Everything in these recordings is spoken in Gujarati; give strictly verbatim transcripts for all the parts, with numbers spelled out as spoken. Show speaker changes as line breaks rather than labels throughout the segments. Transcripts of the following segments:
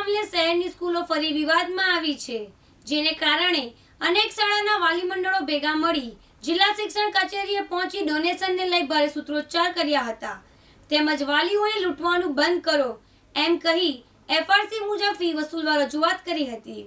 મામલે શહેરની સ્કૂલો ફરી વિવાદમાં આવી છે, જેને કારણે અનેક શાળાના વાલી મંડળો ભેગા મળી જિલ્લા શિક્ષણ કચેરીએ પહોંચી ડોનેશનને લઈ ભારે સૂત્રોચ્ચાર કર્યા હતા, તેમજ વાલીઓએ લૂંટવાનું બંધ કરો એમ કહી એફઆરસી મુજબ ફી વસૂલવા રજૂઆત કરી હતી।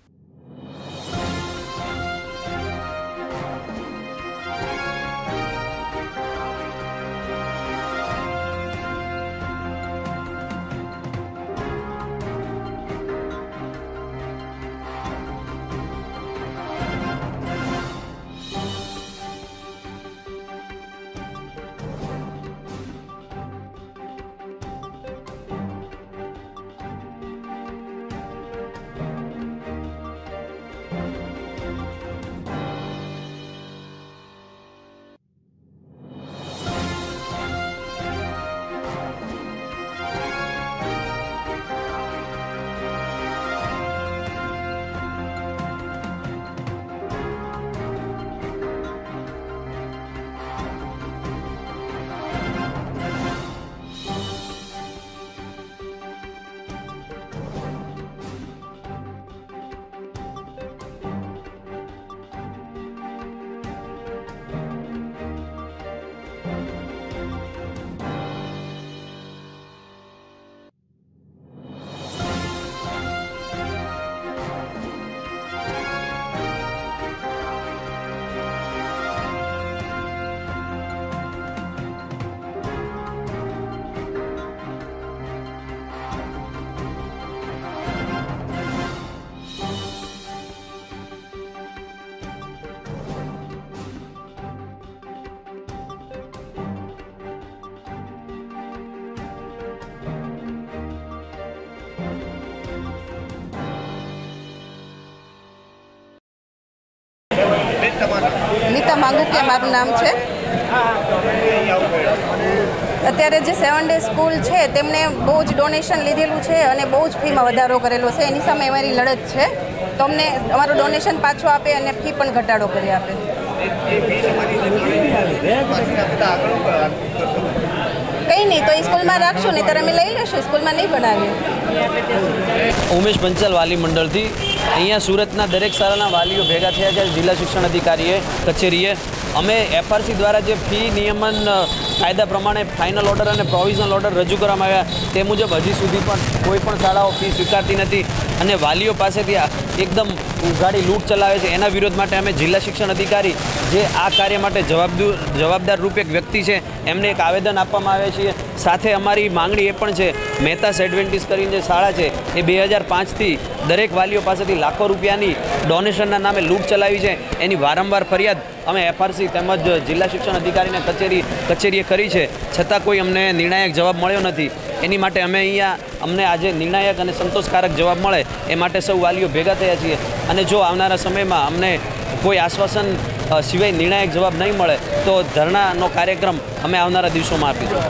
नीता मांगुकिया माરું નામ છે। અત્યારે જે સેવન ડે સ્કૂલ છે તેમને બહુ જ ડોનેશન લીધેલું છે અને બહુ જ ફીમાં વધારો કરેલો છે, એની સામે અમારી લડત છે। તો અમને અમારું ડોનેશન પાછું આપે અને ફી પણ ઘટાડો કરી આપે। કંઈ નહીં તો સ્કૂલમાં રાખશું, નહીં ત્યારે અમે લઈ લઈશું, સ્કૂલમાં નહીં બનાવીએ।
ઉમેશ પંચાલ વાલી મંડળથી અહીંયા સુરતના દરેક શાળાના વાલીઓ ભેગા થયા છે જિલ્લા શિક્ષણ અધિકારીએ કચેરીએ। અમે એફઆરસી દ્વારા જે ફી નિયમન કાયદા પ્રમાણે ફાઇનલ ઓર્ડર અને પ્રોવિઝનલ ઓર્ડર રજૂ કરવામાં આવ્યા તે મુજબ હજી સુધી પણ કોઈ પણ શાળાઓ ફી સ્વીકારતી નથી અને વાલીઓ પાસેથી એકદમ ઉઘાડી લૂંટ ચલાવે છે। એના વિરોધ માટે અમે જિલ્લા શિક્ષણ અધિકારી જે આ કાર્ય માટે જવાબદાર જવાબદાર રૂપ એક વ્યક્તિ છે એમને એક આવેદન આપવામાં આવે છે। સાથે અમારી માંગણી એ પણ છે, મહેતાસ એડવેન્ટિસ કરીને જે શાળા છે એ બે હજાર પાંચથી દરેક વાલીઓ પાસેથી લાખો રૂપિયાની ડોનેશનના નામે લૂંટ ચલાવી છે, એની વારંવાર ફરિયાદ અમે એફઆરસી તેમજ જિલ્લા શિક્ષણ અધિકારીને કચેરી કચેરીએ કરી છે, છતાં કોઈ અમને નિર્ણાયક જવાબ મળ્યો નથી। એની માટે અમે અહીંયા અમને આજે નિર્ણાયક અને સંતોષકારક જવાબ મળે એ માટે સૌ વાલીઓ ભેગા થયા છીએ અને જો આવનારા સમયમાં અમને કોઈ આશ્વાસન સિવાય નિર્ણાયક જવાબ નહીં મળે તો ધરણાનો કાર્યક્રમ અમે આવનારા દિવસોમાં આપીશું।